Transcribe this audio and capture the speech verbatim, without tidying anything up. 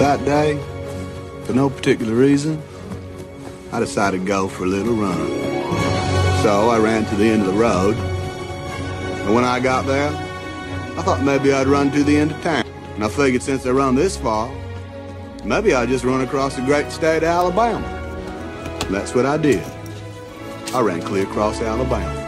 That day, for no particular reason, I decided to go for a little run. So I ran to the end of the road, and when I got there, I thought maybe I'd run to the end of town. And I figured since I run this far, maybe I'd just run across the great state of Alabama. And that's what I did. I ran clear across Alabama.